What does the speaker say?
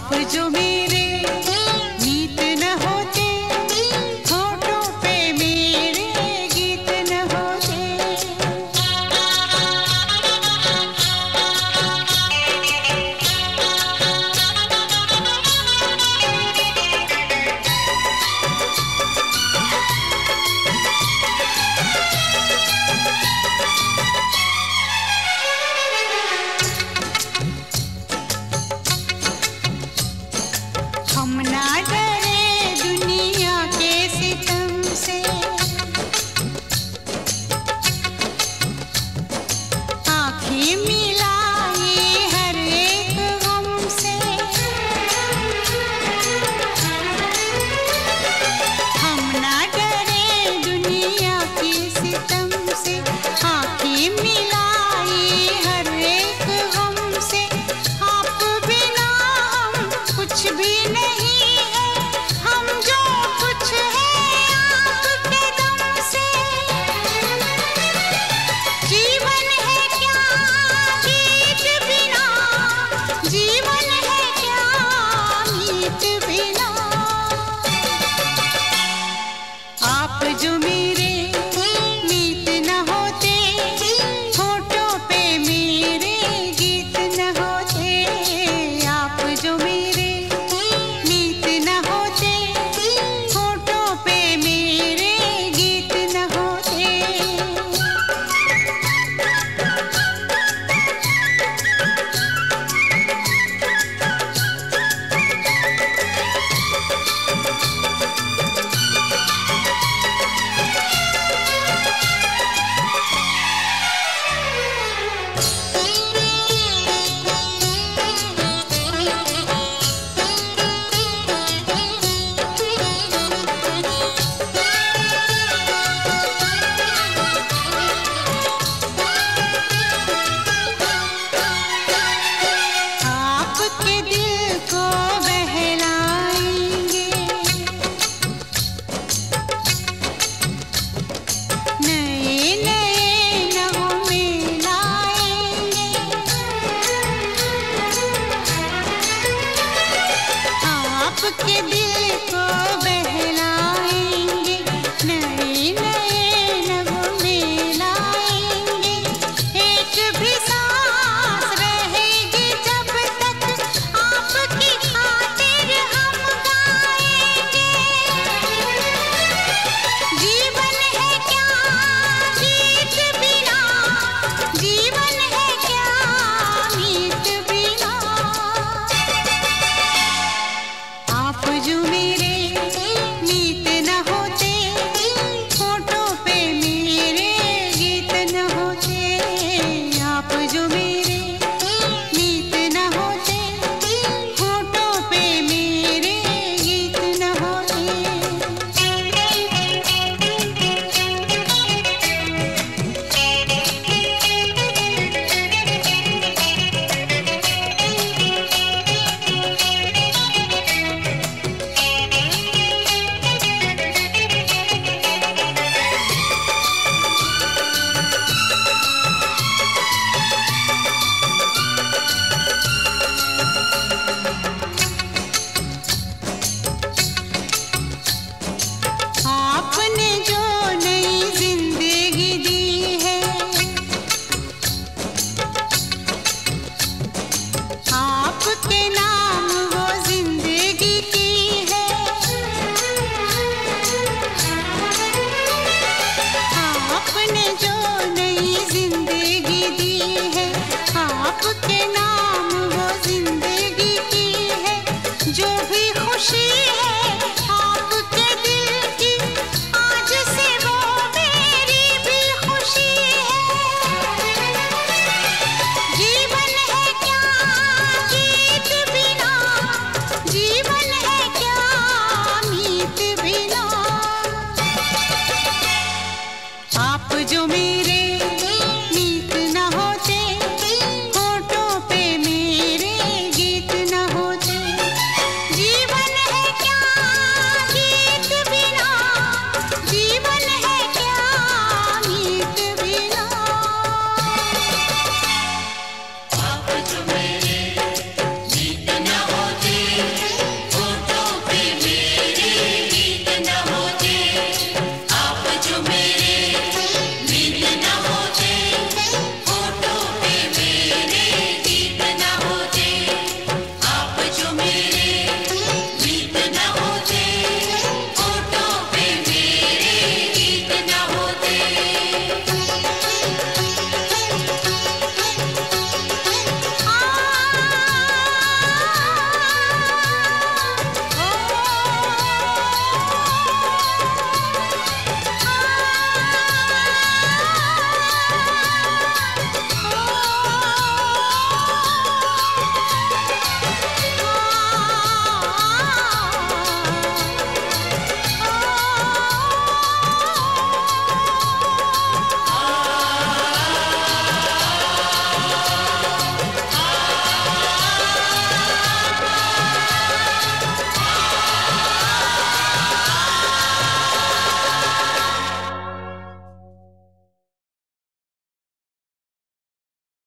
आप जो मेरे मीत न होते, होठों पे मेरे गीत न होते। हम ना डरे दुनिया के सितम से, आँखें मिलाई हर एक गम से। हम ना डरे दुनिया के सितम से, आँखें मिलाई हर एक गम से। आप बिना हम कुछ भी नहीं है, हम जो कुछ है आपके दम से। जीवन है क्या गीत बिना, जीवन है क्या मीत बिना। आप जो मेरे मीत न होते, होठों पे मेरे गीत न होते। आप जो मेरे मीत न होते, होठों पे मेरे गीत न होते। आपके दिल को बहलाएंगे, नए नए नगमे लाएंगे। आपके दिल को बहलाएंगे, नए नए नगमे लाएंगे। एक भी सांस रहेगी जब तक, आपकी खातिर हम गाएंगे। जीवन है क्या गीत बिना, जीवन है क्या मीत बिना। आप जो मेरे मीत न होते, होठों पे मेरे गीत न होते। आप जो मेरे मीत न होते, होठों पे मेरे गीत न होते। आपने जो नई जिंदगी दी है, आपके नाम वो जिंदगी की है। आपने जो नई जिंदगी दी है, आपके नाम वो जिंदगी की है। जो